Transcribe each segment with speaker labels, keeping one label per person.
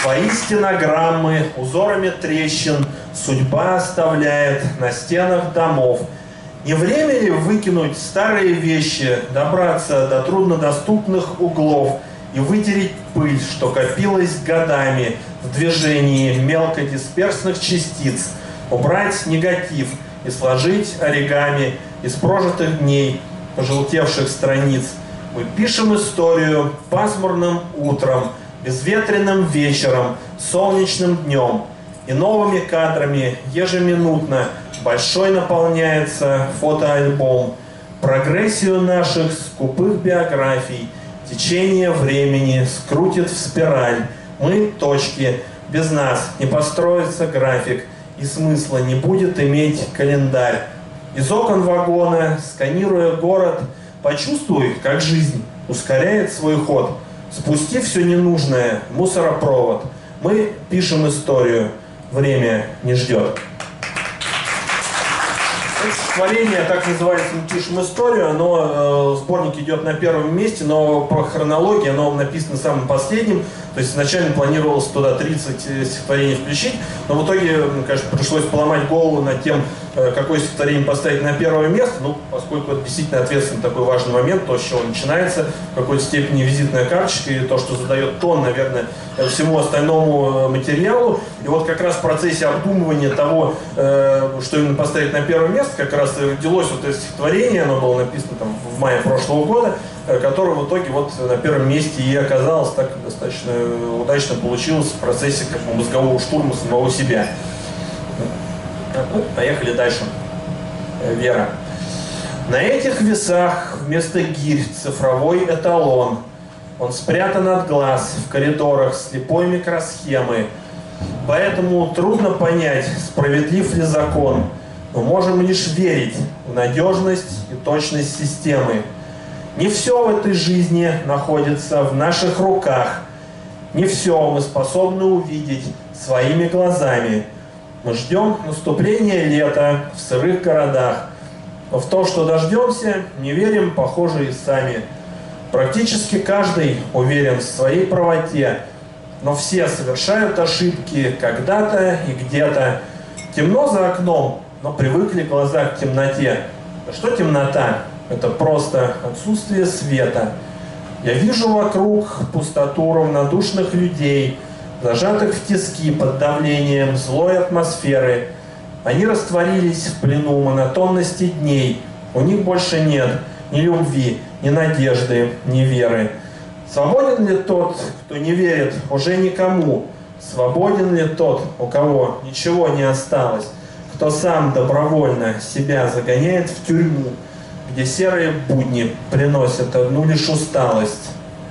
Speaker 1: Свои стенограммы узорами трещин судьба оставляет на стенах домов. Не время ли выкинуть старые вещи, добраться до труднодоступных углов и вытереть пыль, что копилась годами в движении мелкодисперсных частиц, убрать негатив и сложить оригами из прожитых дней, пожелтевших страниц? Мы пишем историю пасмурным утром, безветренным вечером, солнечным днем. И новыми кадрами ежеминутно большой наполняется фотоальбом. Прогрессию наших скупых биографий течение времени скрутит в спираль. Мы — точки, без нас не построится график, и смысла не будет иметь календарь. Из окон вагона, сканируя город, почувствуй, как жизнь ускоряет свой ход. Спусти все ненужное в мусоропровод. Мы пишем историю. Время не ждет. Стихотворение, так называется, «Мы пишем историю», оно, сборник идет на первом месте, но по хронологии оно написано самым последним. То есть изначально планировалось туда 30 стихотворений включить, но в итоге, конечно, пришлось поломать голову над тем, какое стихотворение поставить на первое место. Ну, поскольку это действительно ответственный такой важный момент, то, с чего начинается, в какой-то степени визитная карточка и то, что задает тон, наверное, всему остальному материалу. И вот как раз в процессе обдумывания того, что именно поставить на первое место, как раз родилось вот это стихотворение, оно было написано там в мае прошлого года, которое в итоге вот на первом месте и оказалось, так достаточно удачно получилось в процессе как бы мозгового штурма самого себя. Ну, поехали дальше. Вера. На этих весах вместо гирь цифровой эталон. Он спрятан от глаз в коридорах слепой микросхемы. Поэтому трудно понять, справедлив ли закон. Мы можем лишь верить в надежность и точность системы. Не все в этой жизни находится в наших руках. Не все мы способны увидеть своими глазами. Мы ждем наступления лета в сырых городах. Но в то, что дождемся, не верим, похоже, и сами. Практически каждый уверен в своей правоте. Но все совершают ошибки когда-то и где-то. Темно за окном, но привыкли глаза к темноте. А что темнота? Это просто отсутствие света. Я вижу вокруг пустоту равнодушных людей, зажатых в тиски под давлением злой атмосферы. Они растворились в плену монотонности дней. У них больше нет ни любви, ни надежды, ни веры. Свободен ли тот, кто не верит уже никому? Свободен ли тот, у кого ничего не осталось? Кто сам добровольно себя загоняет в тюрьму, где серые будни приносят одну лишь усталость?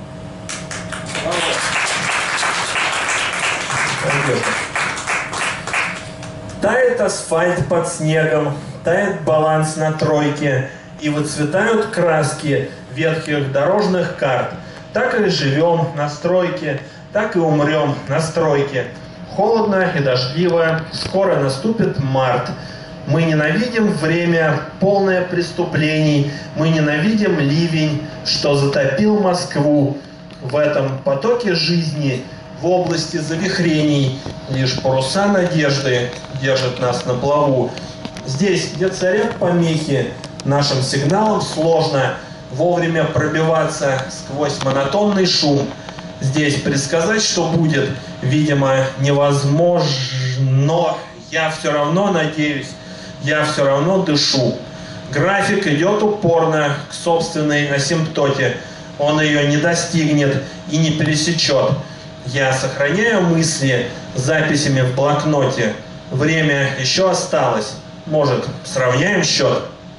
Speaker 1: Тает асфальт под снегом, тает баланс на тройке, и выцветают краски ветхих дорожных карт. Так и живем на стройке, так и умрем на стройке. Холодно и дождливо, скоро наступит март. Мы ненавидим время, полное преступлений. Мы ненавидим ливень, что затопил Москву. В этом потоке жизни, в области завихрений, лишь паруса надежды держат нас на плаву. Здесь, где царят помехи, нашим сигналам сложно вовремя пробиваться сквозь монотонный шум. Здесь предсказать, что будет, видимо, невозможно. Но я все равно надеюсь, я все равно дышу. График идет упорно к собственной асимптоте. Он ее не достигнет и не пересечет. Я сохраняю мысли записями в блокноте. Время еще осталось. Может, сравняем счет?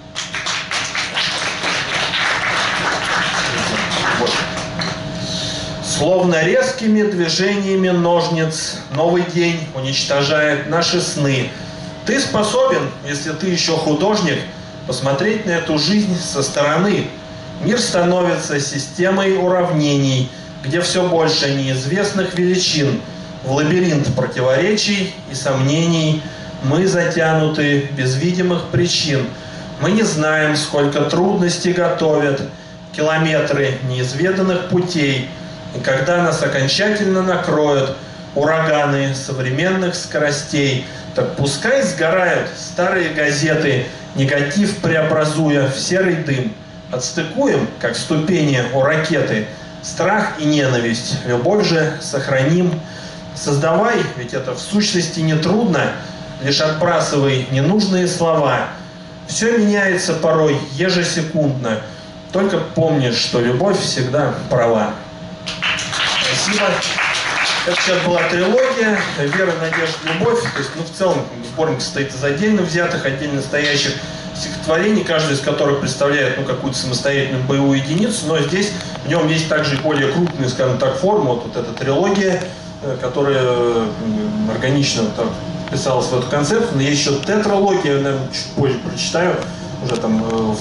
Speaker 1: Словно резкими движениями ножниц новый день уничтожает наши сны. Ты способен, если ты еще художник, посмотреть на эту жизнь со стороны. Мир становится системой уравнений, где все больше неизвестных величин. В лабиринт противоречий и сомнений мы затянуты без видимых причин. Мы не знаем, сколько трудностей готовят километры неизведанных путей. И когда нас окончательно накроют, ураганы современных скоростей. Так пускай сгорают старые газеты, негатив преобразуя в серый дым. Отстыкуем, как ступени у ракеты, страх и ненависть, любовь же сохраним. Создавай, ведь это в сущности нетрудно, лишь отбрасывай ненужные слова. Все меняется порой ежесекундно, только помни, что любовь всегда права. Спасибо. Это сейчас была трилогия «Вера, надежда, любовь». То есть, в целом сборник состоит из отдельно взятых, отдельно стоящих стихотворений, каждый из которых представляет какую-то самостоятельную боевую единицу, но здесь в нем есть также и более крупные, скажем так, формы. Вот эта трилогия, которая органично так вписалась в эту концепцию. Но есть еще тетралогия, я, наверное, чуть позже прочитаю, уже там.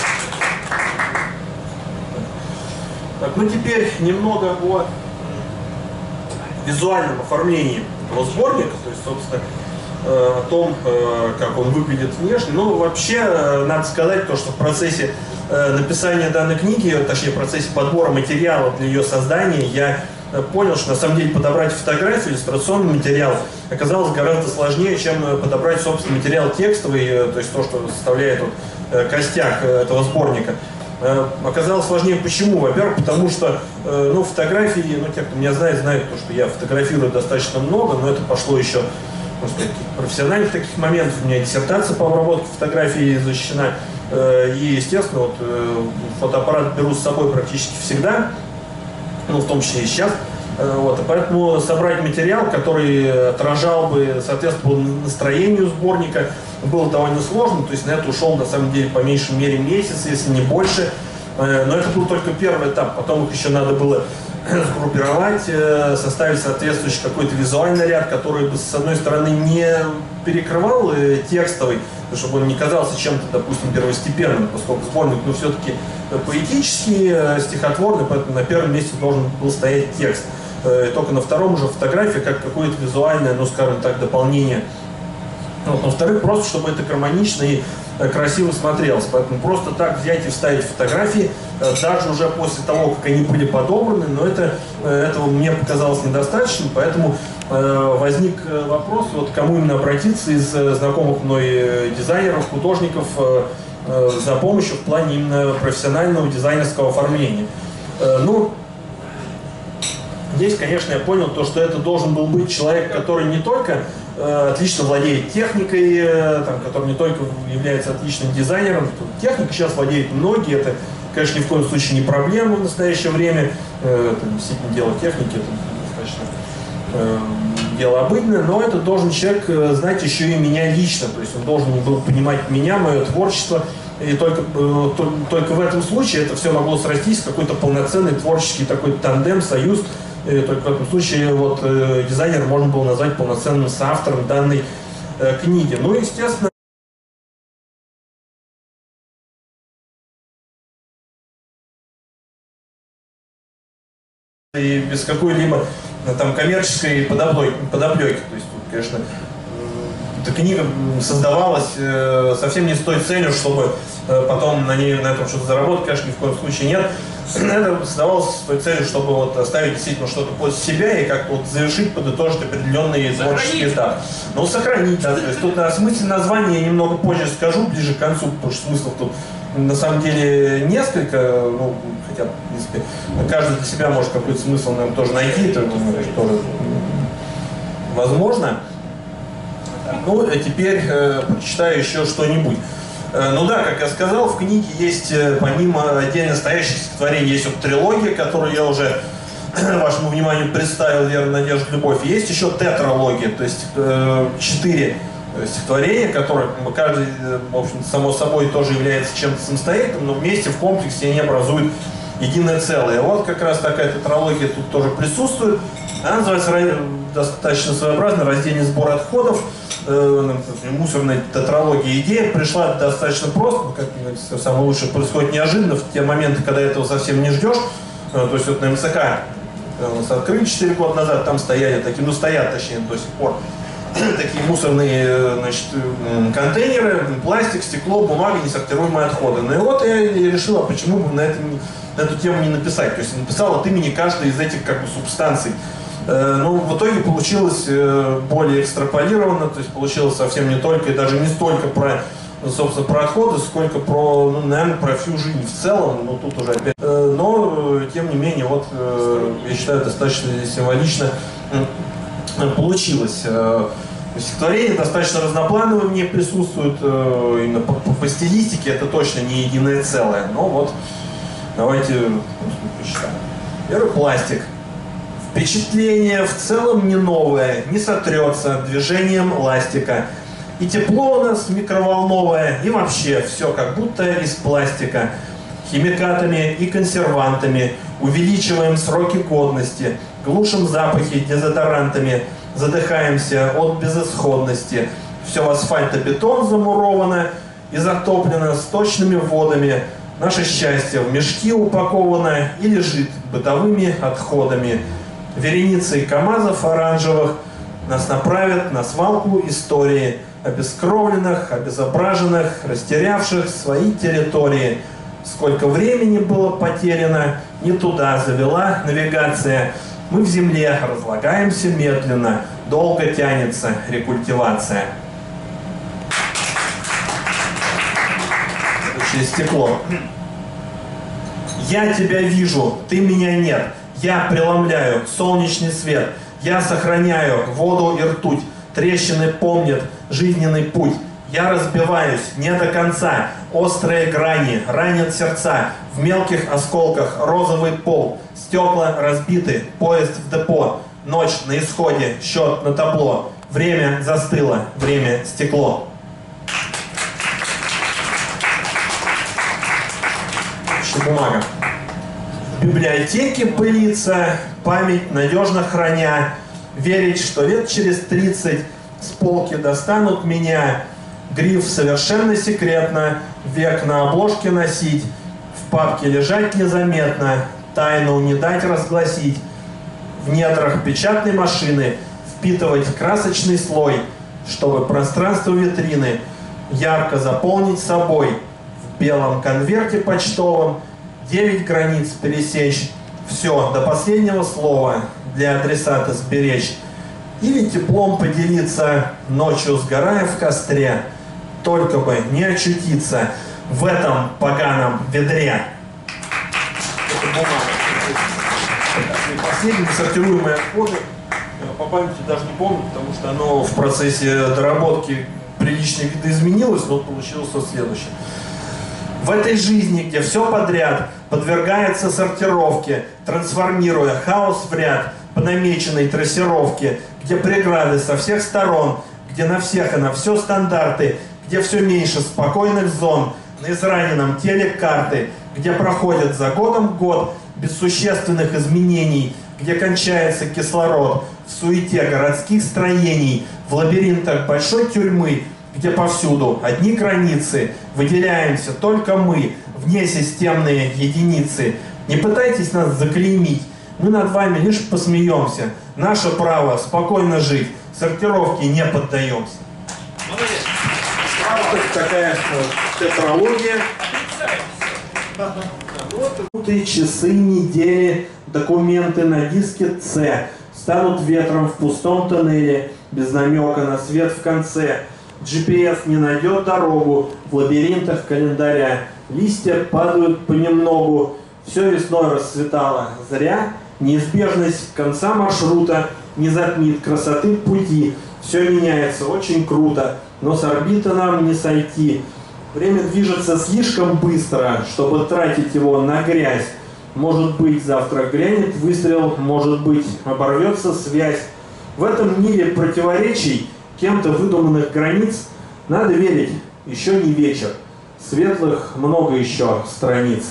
Speaker 1: Так, теперь немного о визуальном оформлении этого сборника, то есть, собственно, о том, как он выглядит внешне. Вообще, надо сказать, что в процессе написания данной книги, точнее, в процессе подбора материала для ее создания, я понял, что на самом деле подобрать фотографию, иллюстрационный материал оказалось гораздо сложнее, чем подобрать, собственно, материал текстовый, то есть то, что составляет костяк этого сборника. Оказалось сложнее. Почему? Во-первых, потому что фотографии, те, кто меня знает, знают, что я фотографирую достаточно много, но это пошло еще, можно сказать, профессиональных таких моментов. У меня диссертация по обработке фотографий защищена. И, естественно, фотоаппарат беру с собой практически всегда, в том числе и сейчас. И поэтому собрать материал, который отражал бы, соответствовал настроению сборника, было довольно сложно. То есть на это ушел, на самом деле, по меньшей мере месяц, если не больше. Но это был только первый этап. Потом их еще надо было сгруппировать, составить соответствующий какой-то визуальный ряд, который бы, с одной стороны, не перекрывал текстовый, чтобы он не казался чем-то, допустим, первостепенным, поскольку сборник, все-таки поэтический, стихотворный, поэтому на первом месте должен был стоять текст. И только на втором уже фотография, как какое-то визуальное, скажем так, дополнение. Во-вторых, просто чтобы это гармонично и красиво смотрелось. Поэтому просто так взять и вставить фотографии, даже уже после того, как они были подобраны, но этого мне показалось недостаточным, поэтому возник вопрос, кому именно обратиться из знакомых мной дизайнеров, художников за помощью в плане именно профессионального дизайнерского оформления. Здесь, конечно, я понял, что это должен был быть человек, который не только отлично владеет техникой, который не только является отличным дизайнером. Техникой сейчас владеют многие, это, конечно, ни в коем случае не проблема в настоящее время. Это действительно дело техники, это достаточно дело обыденное, но это должен человек знать еще и меня лично, то есть он должен был понимать меня, мое творчество, и только в этом случае это все могло срастись в какой-то полноценный творческий такой тандем, союз. И только в этом случае дизайнер можно было назвать полноценным соавтором данной книги. Естественно, и без какой-либо коммерческой подоплеки. То есть, конечно, эта книга создавалась совсем не с той целью, чтобы потом на этом что-то заработать, конечно, ни в коем случае нет. Это создавалось с той целью, чтобы оставить действительно что-то после себя и как-то завершить, подытожить определенный творческий этап. Сохранить, да. То есть тут о смысле названия я немного позже скажу, ближе к концу, потому что смыслов тут на самом деле несколько, хотя, в принципе, каждый для себя может какой-то смысл, наверное, тоже найти, это тоже возможно. А теперь прочитаю еще что-нибудь. Как я сказал, в книге есть, помимо отдельно стоящих стихотворений, есть трилогия, которую я уже вашему вниманию представил, «Вера, надежда, любовь». Есть еще тетралогия, то есть 4 стихотворения, которые каждый, в общем, само собой тоже является чем-то самостоятельным, но вместе в комплексе они образуют единое целое. Как раз такая тетралогия тут тоже присутствует. Она называется достаточно своеобразно «Раздельный сбор отходов». Мусорная тетралогия. Идея пришла достаточно просто, как самое лучшее происходит неожиданно, в те моменты, когда этого совсем не ждешь. То есть на МЦК у нас открыли 4 года назад, там стояли такие, стоят точнее до сих пор, такие мусорные контейнеры, пластик, стекло, бумага, несортируемые отходы. Я решил, почему бы на эту тему не написать. То есть написал от имени каждой из этих субстанций Ну, в итоге получилось более экстраполировано, то есть получилось совсем не только и даже не столько про, собственно, про отходы, сколько про, ну, наверное, про всю жизнь в целом, но тут уже опять. Но, тем не менее, вот, я считаю, достаточно символично получилось. Стихотворение достаточно разноплановое в ней присутствует, именно по стилистике это точно не единое целое. Но вот, давайте почитаем. Первый пластик. Впечатление в целом не новое, не сотрется движением ластика. И тепло у нас микроволновое, и вообще все как будто из пластика. Химикатами и консервантами увеличиваем сроки годности, глушим запахи дезодорантами, задыхаемся от безысходности. Все в асфальтобетон замуровано и затоплено сточными водами. Наше счастье в мешки упаковано и лежит бытовыми отходами. Вереницей КАМАЗов оранжевых нас направят на свалку истории, обескровленных, обезображенных, растерявших свои территории. Сколько времени было потеряно, не туда завела навигация. Мы в земле разлагаемся медленно, долго тянется рекультивация. Через стекло. Я тебя вижу, ты меня нет. Я преломляю солнечный свет. Я сохраняю воду и ртуть. Трещины помнят жизненный путь. Я разбиваюсь не до конца. Острые грани ранят сердца. В мелких осколках розовый пол. Стекла разбиты, поезд в депо. Ночь на исходе, счет на табло. Время застыло, время стекло. Бумага. В библиотеке пылится, память надежно храня. Верить, что лет через 30 с полки достанут меня. Гриф совершенно секретно, век на обложке носить. В папке лежать незаметно, тайну не дать разгласить. В недрах печатной машины впитывать красочный слой, чтобы пространство витрины ярко заполнить собой. В белом конверте почтовом 9 границ пересечь. Все, до последнего слова для адресата сберечь. Или теплом поделиться, ночью сгорая в костре. Только бы не очутиться в этом поганом ведре. Это бумага. Последние сортируемые отходы. По памяти даже не помню, потому что оно в процессе доработки прилично видоизменилось, но получилось вот следующее. В этой жизни, где все подряд подвергается сортировке, трансформируя хаос в ряд по намеченной трассировке, где преграды со всех сторон, где на всех и на все стандарты, где все меньше спокойных зон, на израненном теле карты, где проходит за годом год без существенных изменений, где кончается кислород в суете городских строений, в лабиринтах большой тюрьмы, где повсюду одни границы, выделяемся только мы, внесистемные единицы. Не пытайтесь нас заклеймить, мы над вами лишь посмеемся. Наше право спокойно жить, сортировке не поддаемся. Вот такая тетралогия. Минуты, часы, недели, документы на диске С станут ветром в пустом тоннеле, без намека на свет в конце. GPS не найдет дорогу в лабиринтах календаря. Листья падают понемногу, все весной расцветало зря. Неизбежность конца маршрута не затмит красоты пути. Все меняется очень круто, но с орбиты нам не сойти. Время движется слишком быстро, чтобы тратить его на грязь. Может быть, завтра грянет выстрел, может быть, оборвется связь. В этом мире противоречий, кем-то выдуманных границ, надо верить, еще не вечер. Светлых много еще страниц.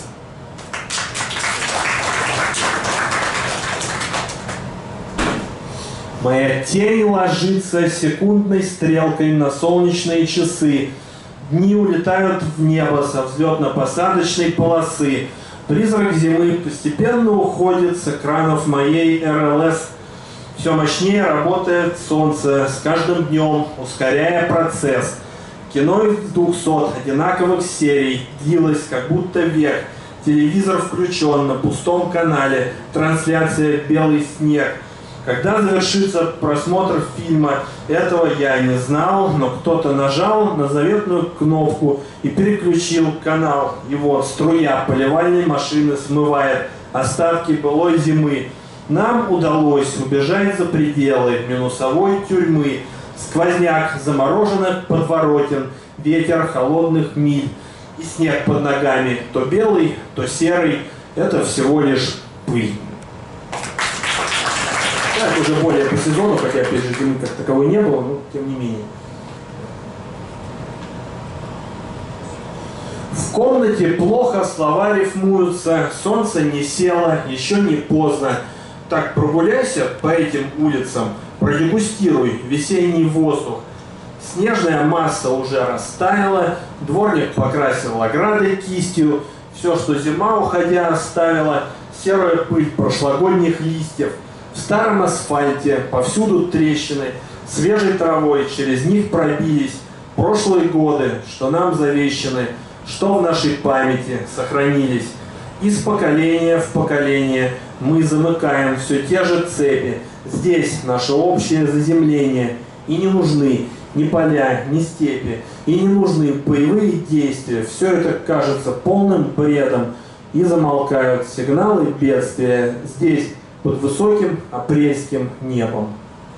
Speaker 1: Моя тень ложится секундной стрелкой на солнечные часы. Дни улетают в небо со взлетно-посадочной полосы. Призрак зимы постепенно уходит с экранов моей РЛС. Все мощнее работает солнце с каждым днем, ускоряя процесс. Кино из 200 одинаковых серий длилось как будто век. Телевизор включен на пустом канале. Трансляция «Белый снег». Когда завершится просмотр фильма, этого я не знал, но кто-то нажал на заветную кнопку и переключил канал. И вот струя поливальной машины смывает остатки былой зимы. Нам удалось убежать за пределы минусовой тюрьмы. Сквозняк замороженных подворотен, ветер холодных миль. И снег под ногами то белый, то серый. Это всего лишь пыль. Да, это уже более по сезону, хотя опять же зимы как таковой не было, но тем не менее. В комнате плохо, слова рифмуются, солнце не село, еще не поздно. Так прогуляйся по этим улицам, продегустируй весенний воздух. Снежная масса уже растаяла, дворник покрасил ограды кистью. Все, что зима, уходя, оставила, серая пыль прошлогодних листьев. В старом асфальте повсюду трещины, свежей травой через них пробились прошлые годы, что нам завещаны, что в нашей памяти сохранились. Из поколения в поколение мы замыкаем все те же цепи. Здесь наше общее заземление. И не нужны ни поля, ни степи. И не нужны боевые действия. Все это кажется полным бредом. И замолкают сигналы бедствия. Здесь под высоким апрельским небом.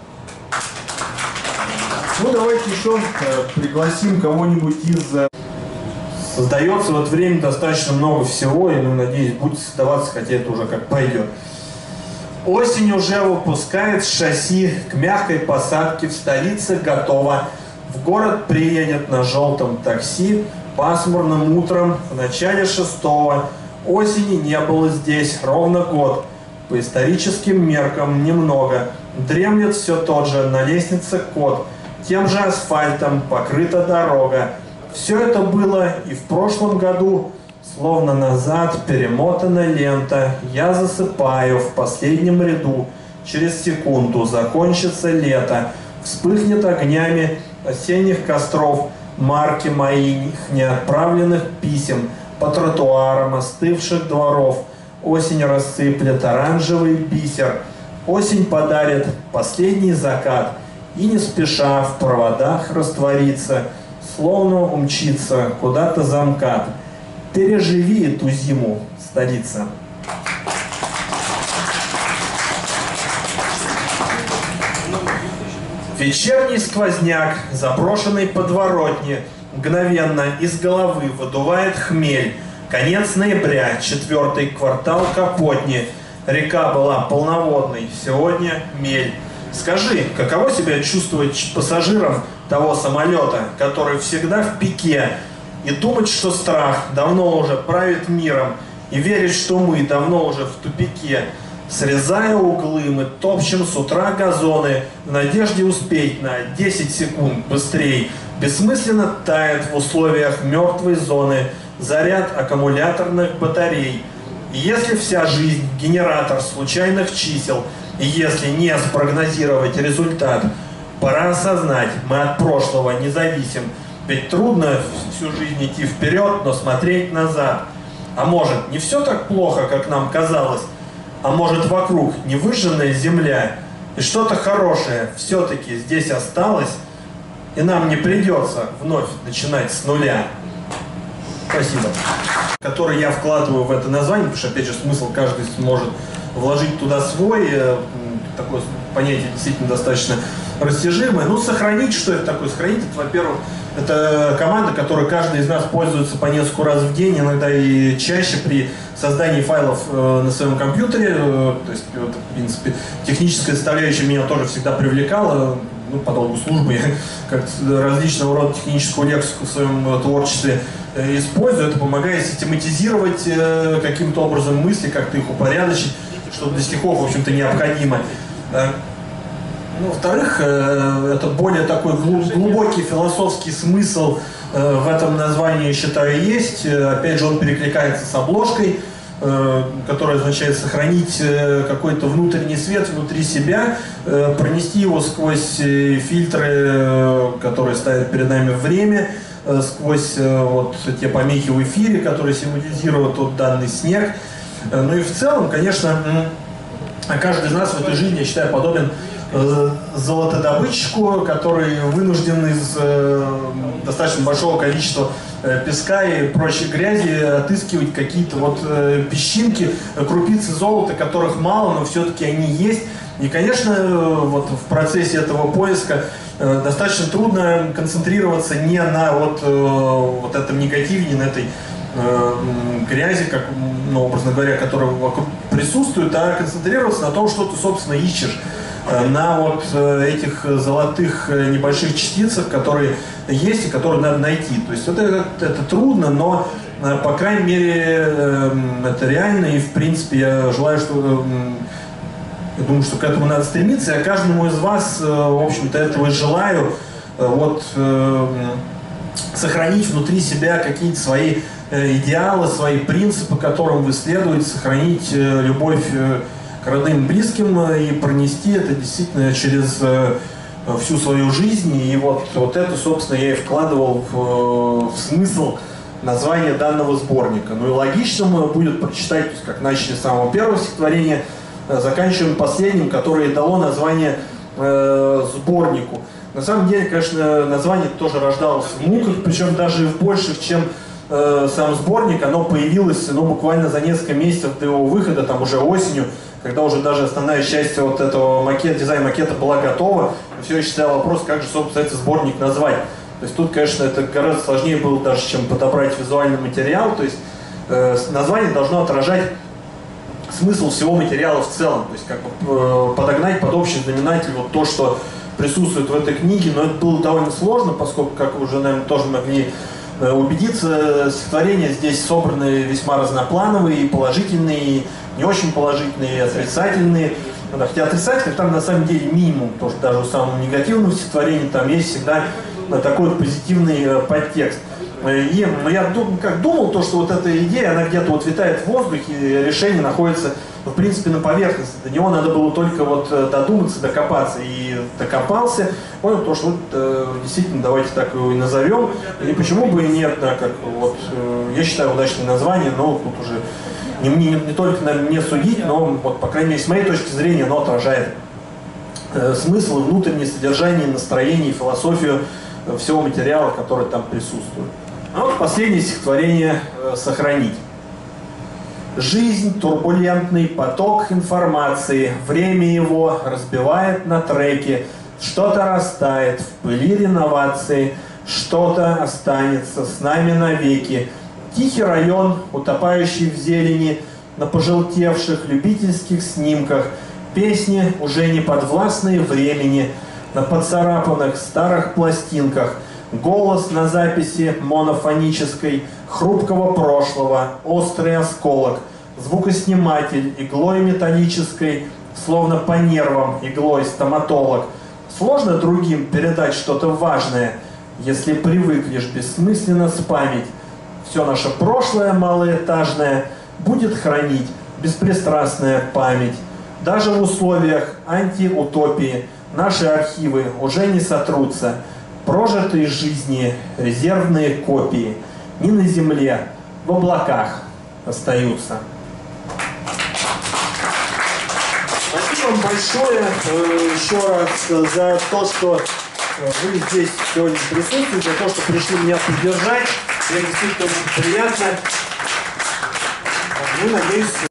Speaker 1: Ну, давайте еще пригласим кого-нибудь из... Создается в это время достаточно много всего, и, ну, надеюсь, будет создаваться, хотя это уже как пойдет. Осень уже выпускает шасси к мягкой посадке в столице готово. В город приедет на желтом такси пасмурным утром в начале 6-го. Осени не было здесь ровно год. По историческим меркам немного. Дремлет все тот же на лестнице кот. Тем же асфальтом покрыта дорога. Все это было и в прошлом году. Словно назад перемотана лента. Я засыпаю в последнем ряду. Через секунду закончится лето. Вспыхнет огнями осенних костров марки моих неотправленных писем по тротуарам остывших дворов. Осень рассыплет оранжевый бисер. Осень подарит последний закат. И не спеша в проводах растворится, словно умчится куда-то за МКАД. Переживи эту зиму, столица. Вечерний сквозняк, заброшенный подворотни, мгновенно из головы выдувает хмель. Конец ноября, 4-й квартал Капотни. Река была полноводной, сегодня мель. Скажи, каково себя чувствовать пассажиром того самолета, который всегда в пике, и думать, что страх давно уже правит миром, и верить, что мы давно уже в тупике. Срезая углы, мы топчем с утра газоны в надежде успеть на 10 секунд быстрее. Бессмысленно тает в условиях мертвой зоны заряд аккумуляторных батарей. И если вся жизнь – генератор случайных чисел, и если не спрогнозировать результат, пора осознать, мы от прошлого не зависим. Ведь трудно всю жизнь идти вперед, но смотреть назад. А может, не все так плохо, как нам казалось? А может, вокруг не выжженная земля, и что-то хорошее все-таки здесь осталось, и нам не придется вновь начинать с нуля. Спасибо. Который я вкладываю в это название, потому что, опять же, смысл каждый может вложить туда свой. Такое понятие действительно достаточно растяжимое. Ну, сохранить, что это такое? Сохранить, это, во-первых, это команда, которой каждый из нас пользуется по несколько раз в день, иногда и чаще при создании файлов на своем компьютере. То есть, вот, в принципе, техническая составляющая меня тоже всегда привлекала. Ну, по долгу службы я как различного рода техническую лексику в своем творчестве использую. Это помогает систематизировать каким-то образом мысли, как-то их упорядочить, что для стихов, в общем-то, необходимо. Ну, во-вторых, это более такой глубокий философский смысл в этом названии, я считаю, есть. Опять же, он перекликается с обложкой, которая означает сохранить какой-то внутренний свет внутри себя, пронести его сквозь фильтры, которые ставят перед нами время, сквозь вот те помехи в эфире, которые символизируют вот данный снег. Ну и в целом, конечно, А каждый из нас в этой жизни, я считаю, подобен золотодобытчику, который вынужден из достаточно большого количества песка и прочей грязи отыскивать какие-то вот песчинки, крупицы золота, которых мало, но все-таки они есть. И, конечно, вот в процессе этого поиска достаточно трудно концентрироваться не на вот этом негативе, не на этой грязи, как, ну, образно говоря, которая вокруг присутствует, а концентрироваться на том, что ты, собственно, ищешь, на вот этих золотых небольших частицах, которые есть и которые надо найти. То есть это трудно, но, по крайней мере, это реально, и, в принципе, я желаю, что... Я думаю, что к этому надо стремиться. Я каждому из вас, в общем-то, этого и желаю. Вот, сохранить внутри себя какие-то свои идеалы, свои принципы, которым вы следуете, сохранить любовь к родным и близким и пронести это действительно через всю свою жизнь. И вот это, собственно, я и вкладывал в смысл названия данного сборника. Ну и логичным будет прочитать, то есть, как начали с самого первого стихотворения, заканчиваем последним, которое дало название сборнику. На самом деле, конечно, название тоже рождалось в муках, причем даже в больших, чем сам сборник. Оно появилось, ну, буквально за несколько месяцев до его выхода, там уже осенью, когда уже даже основная часть вот этого дизайн-макета была готова. Все еще стоял вопрос, как же, собственно, этот сборник назвать. То есть тут, конечно, это гораздо сложнее было даже, чем подобрать визуальный материал. То есть название должно отражать смысл всего материала в целом. То есть как бы подогнать под общий знаменатель вот то, что присутствует в этой книге. Но это было довольно сложно, поскольку, как вы уже, наверное, тоже могли убедиться, стихотворения здесь собраны весьма разноплановые, и положительные, и не очень положительные, и отрицательные. Хотя отрицательных там на самом деле минимум, потому что даже у самого негативного стихотворения там есть всегда такой вот позитивный подтекст. И я думал, то, что вот эта идея, она где-то вот витает в воздухе, и решение находится, в принципе, на поверхности. До него надо было только вот додуматься, докопаться. И докопался, понял, то, что вот, действительно, давайте так его и назовем. И почему бы и нет, да, как вот, я считаю, удачное название, но тут уже не только, наверное, мне судить, но, вот, по крайней мере, с моей точки зрения, оно отражает смысл, внутреннее содержание, настроение, философию всего материала, который там присутствует. А вот последнее стихотворение «Сохранить». Жизнь — турбулентный поток информации, время его разбивает на треки, что-то растает в пыли реновации, что-то останется с нами навеки. Тихий район, утопающий в зелени, на пожелтевших любительских снимках, песни, уже не подвластные времени, на поцарапанных старых пластинках, голос на записи монофонической, хрупкого прошлого, острый осколок, звукосниматель иглой металлической, словно по нервам иглой стоматолог. Сложно другим передать что-то важное, если привыкнешь бессмысленно спамить. Все наше прошлое малоэтажное будет хранить беспристрастная память. Даже в условиях антиутопии наши архивы уже не сотрутся. Прожитые жизни, резервные копии не на земле, в облаках остаются. Спасибо вам большое еще раз за то, что вы здесь сегодня присутствуете, за то, что пришли меня поддержать. Мне действительно очень приятно. Ну, надеюсь,